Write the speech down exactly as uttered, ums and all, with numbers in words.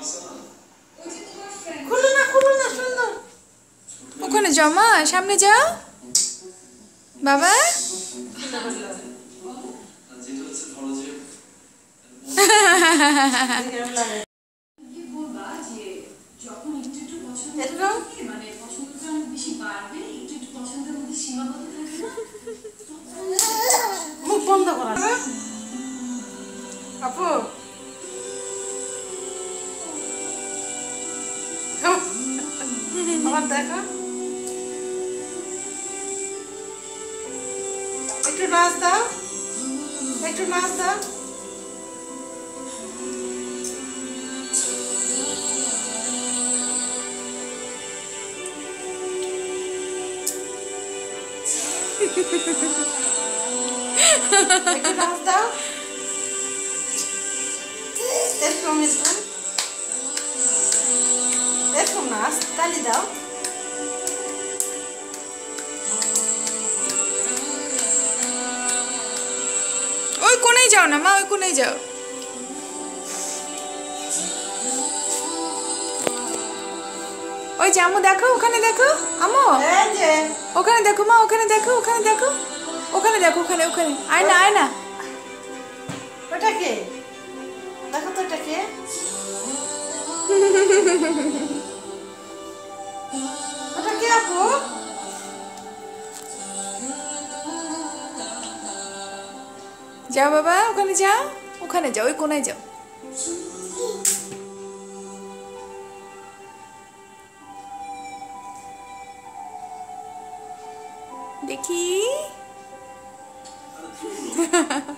খুলো না খুলো না সুন্দর। ওখানে যাও মা, সামনে যাও বাবা। মুখ বন্ধ করা আপু। আবার দেখো একটু নাচ দাও, একটু নাচ দাও। একটু নাচ দাও, এরকম এরকম এরকম নাচ, তালি দাও। ওই কোণেই যাও না মা, ওই কোণেই যাও। ওই যে আম্মু দেখো, ওখানে দেখো আম্মু, এই যে ওখানে দেখো মা, ওখানে দেখো, ওখানে দেখো, ওখানে দেখো, ওখানে ওখানে আয় না, আয় না। ওটা কে? দেখো তো ওটা কে? ওটা কে আপু? যাও বাবা, ওখানে যাও, ওখানে যাও, ওই কোণায় যাও। দেখি